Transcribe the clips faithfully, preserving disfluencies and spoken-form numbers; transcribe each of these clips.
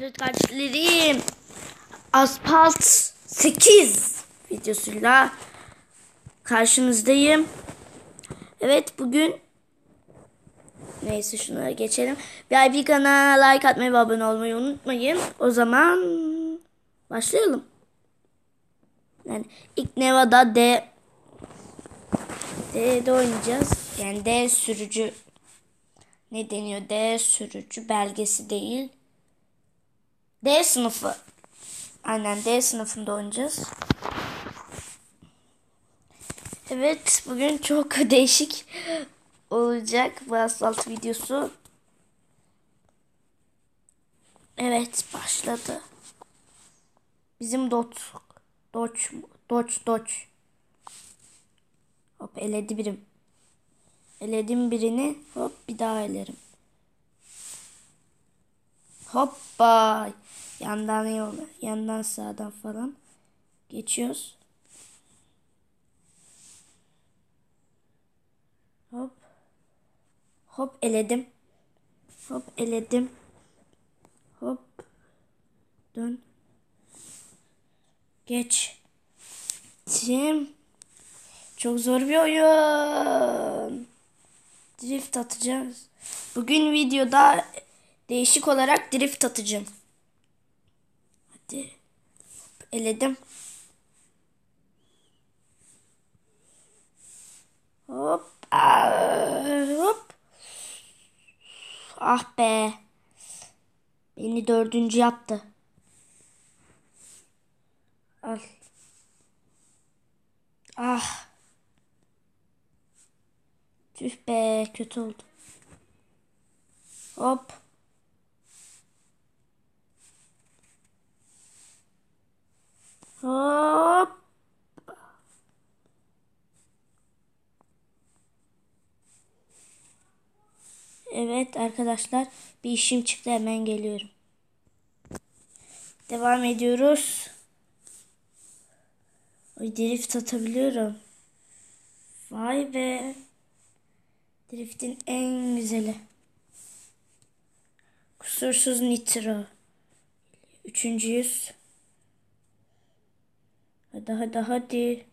Evet kardeşlerim, Asphalt sekiz videosuyla karşınızdayım. Evet bugün neyse şunlara geçelim. V I P kanala like atmayı ve abone olmayı unutmayın. O zaman başlayalım. Yani ilk Nevada D D'de oynayacağız. Yani D sürücü ne deniyor? D sürücü belgesi değil. D sınıfı. Aynen D sınıfında oynayacağız. Evet bugün çok değişik olacak bu asfalt videosu. Evet başladı. Bizim dot Dodge Dodge Dodge. Hop eledi birim. Eledim birini, hop bir daha elerim. Hoppa. Yandan yola, yandan sağdan falan geçiyoruz. Hop. Hop eledim. Hop eledim. Hop. Dön. Geç. Tim. Çok zor bir oyun. Drift atacağız. Bugün videoda değişik olarak drift atacağım. Hadi. Hop, eledim. Hop. Aa, hop. Ah be. Beni dördüncü yaptı. Al. Ah. Tüh be, kötü oldu. Hop. Hop. Evet arkadaşlar, bir işim çıktı, hemen geliyorum. Devam ediyoruz. Ay, drift atabiliyorum. Vay be. Drift'in en güzeli. Kusursuz nitro. Üçüncüyüz. Hadi hadi hadi.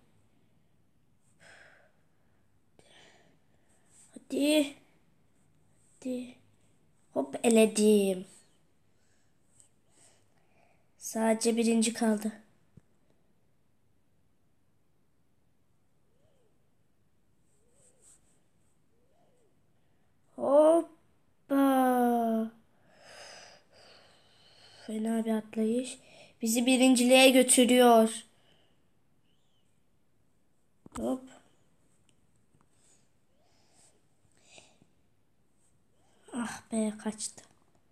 Hadi. Hadi. Hop eledim. Sadece birinci kaldı. Hoppa. Fena bir atlayış. Bizi birinciliğe götürüyor. Hop. Ah be, kaçtı.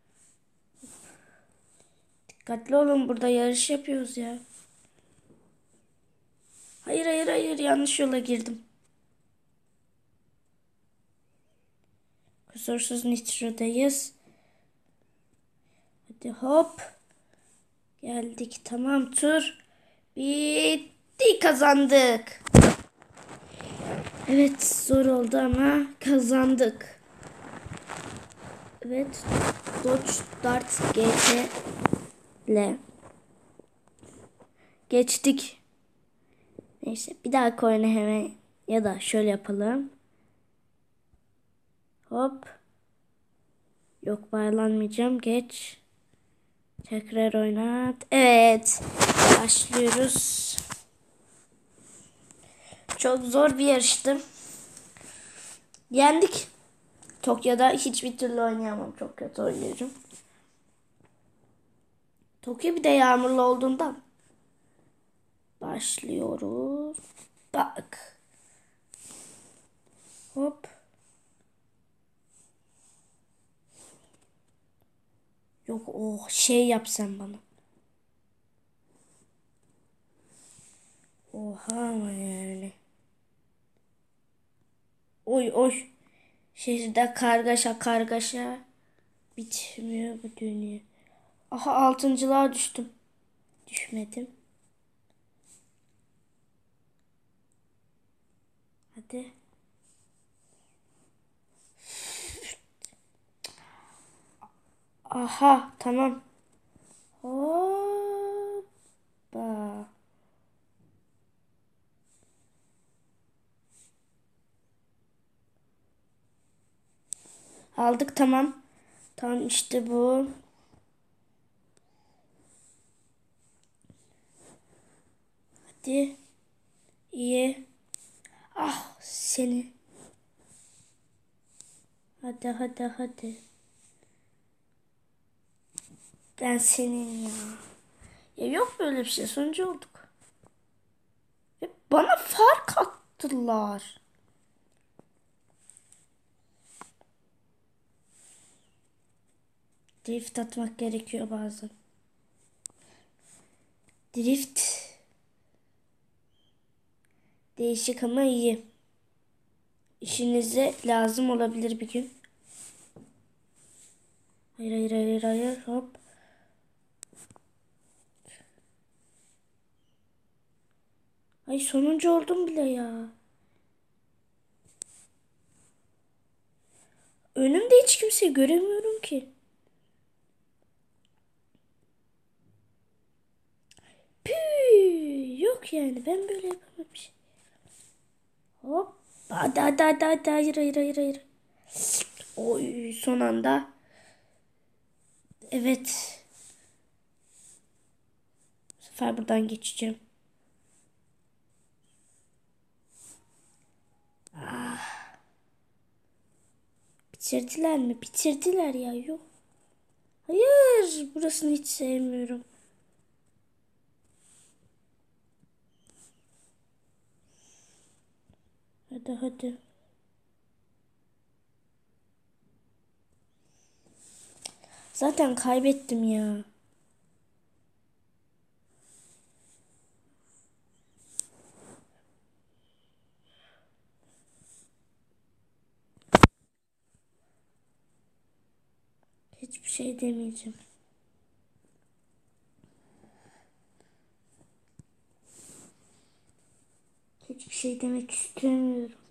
Dikkatli olun, burada yarış yapıyoruz ya. Hayır hayır hayır, yanlış yola girdim. Kusursuz nitrodayız. Hadi hop. Geldik, tamam, tur bitti, kazandık. Evet zor oldu ama kazandık. Evet Dodge Dart G T ile geçtik. Neyse bir daha oyuna hemen, ya da şöyle yapalım. Hop. Yok, bağlanmayacağım, geç. Tekrar oynat. Evet. Başlıyoruz. Çok zor bir yarıştı. Yendik. Tokyo'da hiçbir türlü oynayamam. Çok kötü oynuyorum. Tokyo bir de yağmurlu olduğundan. Başlıyoruz. Bak. Hop. Yok, oh şey yap sen bana. Oha ama yani. Oy oy. Şehirde kargaşa kargaşa. Bitmiyor bu dünya. Aha, altıncılığa düştüm. Düşmedim. Hadi. Aha tamam. Hoppa. Aldık, tamam. Tamam, işte bu. Hadi. İyi. Ah seni. Hadi hadi hadi. Ben senin ya. Ya yok böyle bir şey. Sonucu olduk. Ve bana fark attılar. Drift atmak gerekiyor bazen. Drift. Değişik ama iyi. İşinize lazım olabilir bir gün. Hayır hayır hayır hayır hop. Ay sonuncu oldum bile ya. Önümde hiç kimseyi göremiyorum ki. Püü, yok yani ben böyle yapamam bir şey. Hop. Hadi hadi hadi hadi hayır hayır hayır hayır. Oy son anda. Evet. Bu sefer buradan geçeceğim. Ah, bitirdiler mi? Bitirdiler ya yok. Hayır burasını hiç sevmiyorum. Hadi hadi. Zaten kaybettim ya. Hiçbir şey demeyeceğim. Hiçbir şey demek istemiyorum.